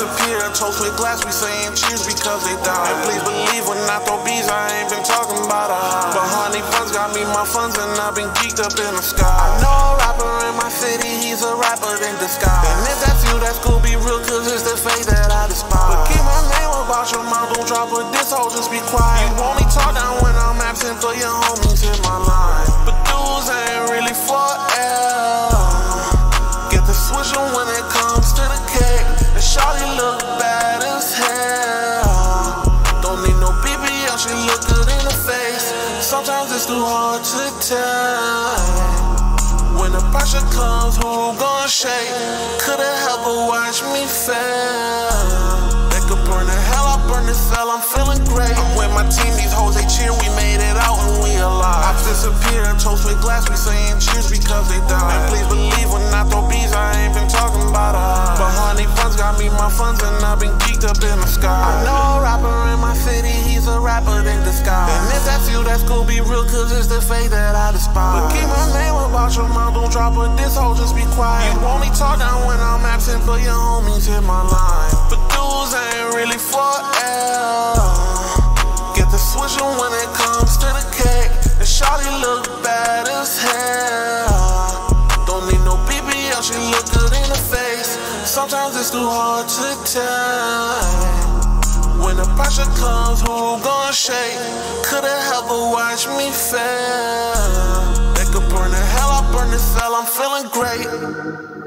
disappear, toast with glass, we saying cheers because they died. And please believe when I throw bees, I ain't been talking about a high. But honey funds got me my funds and I've been geeked up in the sky. I know a rapper in my city, he's a rapper in disguise. And if that's you, that's cool, be real, cause it's the fate that I despise. But keep my name about your mouth, don't drop with this hoe, just be quiet. You only talk down when I'm absent, but your homies hit my line. But dudes ain't really for L. Get the switch on when it comes to the cake. And shawty look bad as hell. Don't need no BBL, she look good in the face. Sometimes it's too hard to tell. When the pressure comes, who gon' shake? Couldn't help but watch me fail. They could burn the hell, I burn the cell, I'm feeling great. I'm with my team, these hoes, they cheer, we made it out and we alive. I've disappeared, toast with glass, we saying cheers because they died. And please believe when I throw bees, I ain't been talking about a high. But honey funds got me my funds and I've been geeked up in the sky. I know a rapper in my city, he's a rapper in disguise. And if that's you, that's cool, be real, cause it's the fate that I despise. But keep my name about your mouth, don't drop with this hoe, just be quiet. You only talk down when I'm absent, but your homies hit my line. But dudes ain't really for L. Get the switch on when it comes to the cake. And shawty look bad as hell. Don't need no BBL, she look good in the face. Sometimes it's too hard to tell. When the pressure comes, who gon' shake? Couldn't help but watch me fail. They could burn the hell, I burn the cell, I'm feeling great.